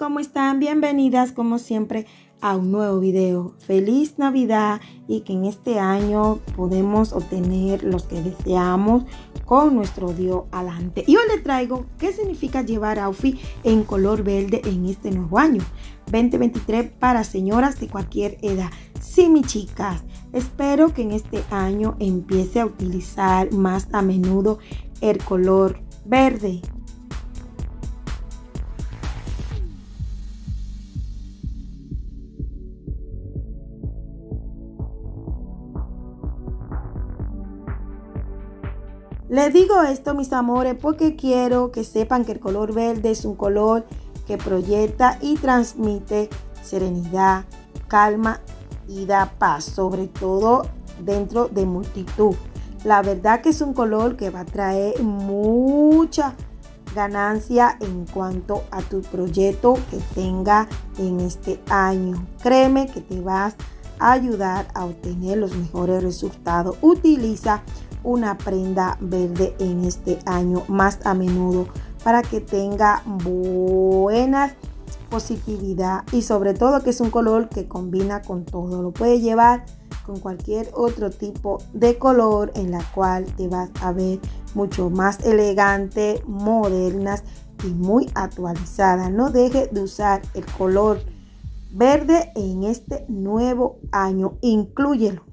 ¿cómo están? Bienvenidas como siempre a un nuevo video. Feliz Navidad y que en este año podemos obtener los que deseamos con nuestro Dios adelante. Y hoy les traigo qué significa llevar outfit en color verde en este nuevo año 2023 para señoras de cualquier edad. Sí, mis chicas, espero que en este año empiece a utilizar más a menudo el color verde. Les digo esto, mis amores, porque quiero que sepan que el color verde es un color que proyecta y transmite serenidad, calma y da paz, sobre todo dentro de multitud. La verdad que es un color que va a traer mucha ganancia en cuanto a tu proyecto que tenga en este año. Créeme que te vas a ayudar a obtener los mejores resultados. Utiliza una prenda verde en este año más a menudo para que tenga buena positividad y sobre todo que es un color que combina con todo. Lo puedes llevar con cualquier otro tipo de color en la cual te vas a ver mucho más elegante, modernas y muy actualizada. No dejes de usar el color verde en este nuevo año. Inclúyelo